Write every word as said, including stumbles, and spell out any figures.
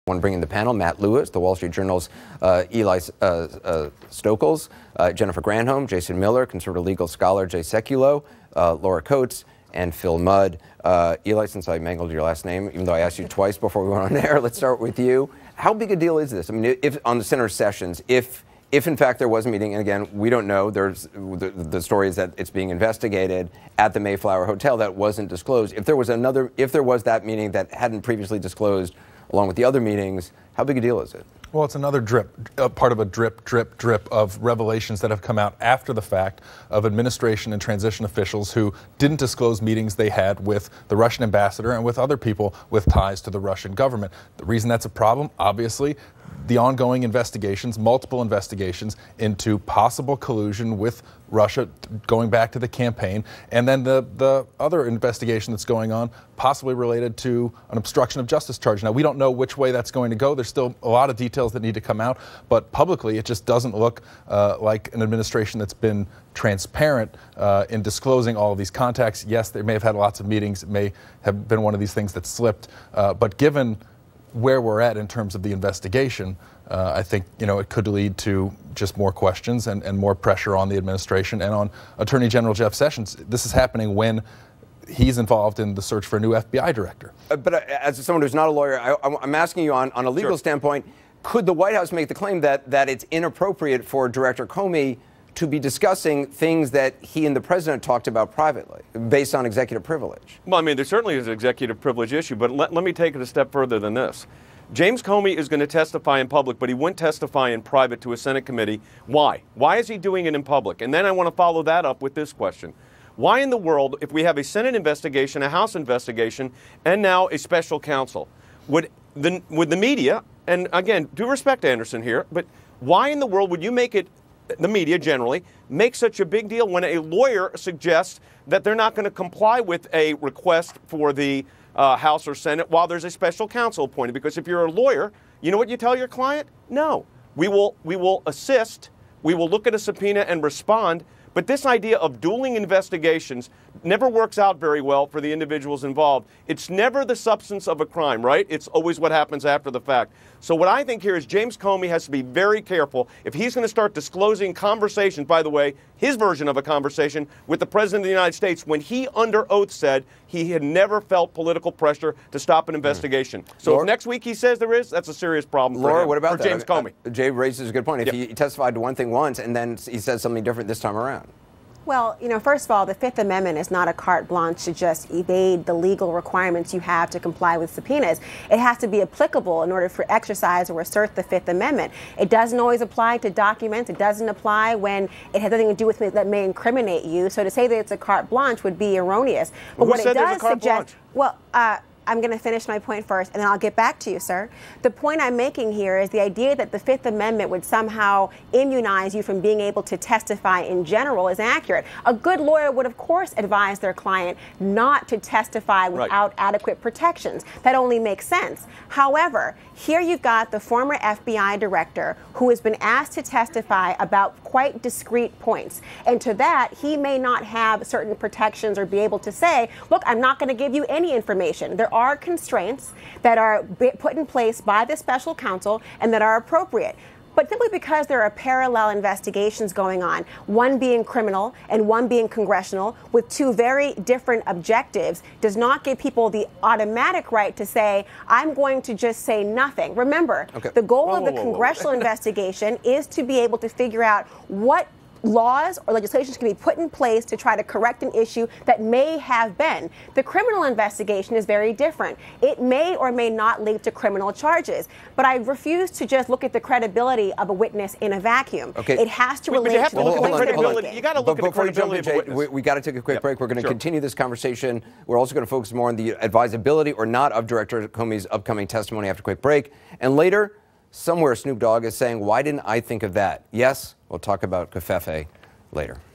I want to bring in the panel, Matt Lewis, the Wall Street Journal's uh, Eli uh, uh, Stokels, uh, Jennifer Granholm, Jason Miller, conservative legal scholar Jay Sekulow, uh, Laura Coates, and Phil Mudd. Uh, Eli, since I mangled your last name, even though I asked you twice before we went on air, let's start with you. How big a deal is this? I mean, if on the Senator Sessions, if if in fact there was a meeting, and again, we don't know, there's the, the story is that it's being investigated at the Mayflower Hotel, that wasn't disclosed. If there was another, if there was that meeting that hadn't previously disclosed, along with the other meetings, how big a deal is it? Well, it's another drip, uh, part of a drip, drip, drip of revelations that have come out after the fact of administration and transition officials who didn't disclose meetings they had with the Russian ambassador and with other people with ties to the Russian government. The reason that's a problem, obviously, the ongoing investigations, multiple investigations into possible collusion with Russia going back to the campaign, and then the, the other investigation that's going on, possibly related to an obstruction of justice charge. Now, we don't know which way that's going to go. There's still a lot of details that need to come out, but publicly it just doesn't look uh, like an administration that's been transparent uh, in disclosing all of these contacts. Yes, they may have had lots of meetings. It may have been one of these things that slipped, uh, but given where we're at in terms of the investigation, uh, I think, you know, it could lead to just more questions and, and more pressure on the administration and on Attorney General Jeff Sessions. This is happening when he's involved in the search for a new F B I director. Uh, but uh, as someone who's not a lawyer, I, I'm asking you on, on a legal Sure. standpoint, could the White House make the claim that, that it's inappropriate for Director Comey to be discussing things that he and the president talked about privately, based on executive privilege? Well, I mean, there certainly is an executive privilege issue, but let, let me take it a step further than this. James Comey is going to testify in public, but he wouldn't testify in private to a Senate committee. Why? Why is he doing it in public? And then I want to follow that up with this question. Why in the world, if we have a Senate investigation, a House investigation, and now a special counsel, would the, would the media, and again, due respect to Anderson here, but why in the world would you make it, the media generally, make such a big deal when a lawyer suggests that they're not going to comply with a request for the uh, House or Senate while there's a special counsel appointed? Because if you're a lawyer, you know what you tell your client? No. We will, we will assist, we will look at a subpoena and respond, but this idea of dueling investigations never works out very well for the individuals involved. It's never the substance of a crime, right? It's always what happens after the fact. So what I think here is James Comey has to be very careful if he's going to start disclosing conversations, by the way, his version of a conversation with the President of the United States when he under oath said he had never felt political pressure to stop an investigation. Mm. So Laura, if next week he says there is, that's a serious problem Laura, for him, what about for that? James Comey. Uh, Jay raises a good point. If yep. he testified to one thing once and then he says something different this time around. Well, you know, first of all, the Fifth Amendment is not a carte blanche to just evade the legal requirements you have to comply with subpoenas. It has to be applicable in order for exercise or assert the Fifth Amendment. It doesn't always apply to documents. It doesn't apply when it has nothing to do with it that may incriminate you. So to say that it's a carte blanche would be erroneous. But well, what who said it does there's a carte suggest, blanche? well, uh, I'm going to finish my point first, and then I'll get back to you, sir. The point I'm making here is the idea that the Fifth Amendment would somehow immunize you from being able to testify in general is accurate. A good lawyer would, of course, advise their client not to testify without right. adequate protections. That only makes sense. However, here you've got the former F B I director who has been asked to testify about quite discrete points. And to that, he may not have certain protections or be able to say, look, I'm not going to give you any information. There are constraints that are put in place by the special counsel and that are appropriate. But simply because there are parallel investigations going on, one being criminal and one being congressional, with two very different objectives, does not give people the automatic right to say, I'm going to just say nothing. Remember, okay. the goal whoa, of the whoa, whoa, congressional whoa. investigation is to be able to figure out what laws or legislations can be put in place to try to correct an issue that may have been. The criminal investigation is very different. It may or may not lead to criminal charges, but I refuse to just look at the credibility of a witness in a vacuum. Okay. It has to relate have to to the look at the credibility. You got to look but at the credibility of a witness. We, we got to take a quick yep. break. We're going to sure. continue this conversation. We're also going to focus more on the advisability or not of Director Comey's upcoming testimony after a quick break. And later, somewhere Snoop Dogg is saying, why didn't I think of that? Yes, we'll talk about Covfefe later.